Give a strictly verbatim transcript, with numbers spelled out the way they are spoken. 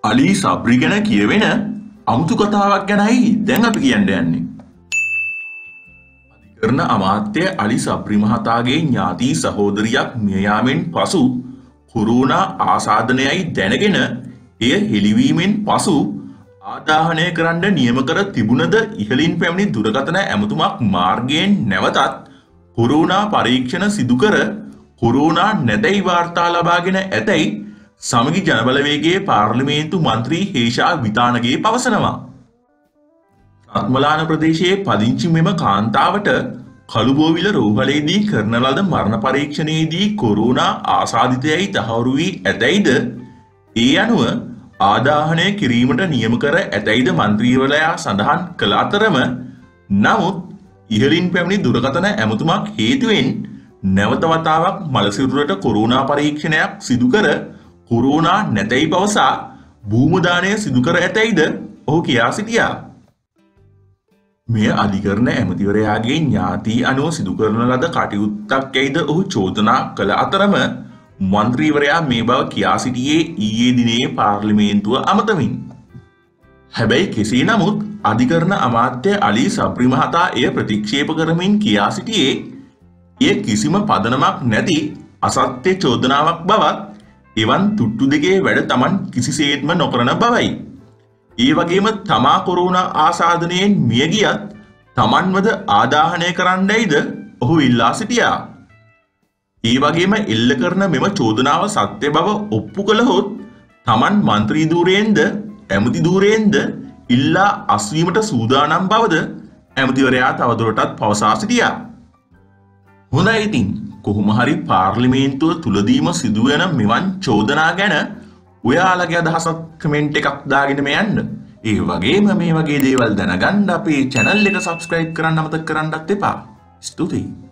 අලි සබ්රි ගැන කියවෙන අමුතු කතාවක් ගැනයි දැන් අපි කියන්න යන්නේ. අධිකරණ අමාත්‍ය අලි සබ්රි මහතාගේ ඥාති සහෝදරියක් මිය යාමෙන් පසු කොරෝනා ආසාදනයයි දැනගෙන එය හෙළිවීමෙන් පසු ආදාහනය කරන්න නියම කර තිබුණද ඉහළින් පැමිණි දුරකථන ඇමතුමක් මාර්ගයෙන් නැවතත් කොරෝනා පරීක්ෂණ සිදු කර කොරෝනා නැතැයි වාර්තා ලබාගෙන ඇතැයි සමගි ජනබලවේගයේ පාර්ලිමේන්තු මන්ත්‍රී හේෂා විතානගේ පවසනවා. රත්මලාන ප්‍රදේශයේ පදිංචි මෙම කාන්තාවට කළුබෝවිල රෝහලේදී කරන ලද මරණ පරීක්ෂණයේදී කොරෝනා ආසාදිතයයි තහවුරු වී ඇතැයිද ඒ අනුව ආදාහනය කිරීමට නියම කර ඇතැයිද මන්ත්‍රීවරයා සඳහන් කළ අතරම නමුත් ඉහළින් පැමිණි දුරකථන ඇමතුමක් හේතුවෙන් නැවත වතාවක් මලසිරුරට කොරෝනා පරීක්ෂණයක් සිදු කර කොරෝනා නැතැයි පවසා භූමදානය සිදු කර ඇතැයිද ඔහු කියා සිටියා. මෙය අධිකරණ ඇමතිවරයාගේ ඥාති අනුව සිදු කරන ලද කටයුත්තක් යයිද ඔහු චෝදනා කළ අතරම මන්ත්‍රීවරයා මේ බව කියා සිටියේ ඊයේ දිනේ පාර්ලිමේන්තුව අමතමින්. හැබැයි කෙසේ නමුත් අධිකරණ අමාත්‍ය අලි සබ්රි මහතා එය ප්‍රතික්ෂේප කරමින් කියා සිටියේ එය කිසිම පදනමක් නැති අසත්‍ය චෝදනාවක් බවත් එවන් තුට්ටු දෙකේ වැඩ Taman කිසිසේත්ම නොකරන බවයි. ඒ වගේම තමා කොරෝනා ආසාදනයෙන් මිය ගියත් Tamanවද ආදාහනය කරන්නයිද ඔහු ඉල්ලා සිටියා. ඒ වගේම එල්ල කරන මෙම චෝදනාව සත්‍ය බව ඔප්පු කළහොත් Taman മന്ത്രി ධූරයෙන්ද ඇමති ධූරයෙන්ද ඉල්ලා අස්වීමට සූදානම් බවද ඇමතිවරයා තවදුරටත් පවසා සිටියා. හොඳයි ඉතින් කොහොම හරි පාර්ලිමේන්තුව තුලදීම සිදුවෙන මෙවන් චෝදනා ගැන ඔයාලගේ අදහසක් කමෙන්ට් එකක් දාගෙන යන්න. ඒ වගේම මේ වගේ දේවල් දැනගන්න අපේ channel එක subscribe කරන්න අමතක කරන්නත් එපා. ස්තුතියි.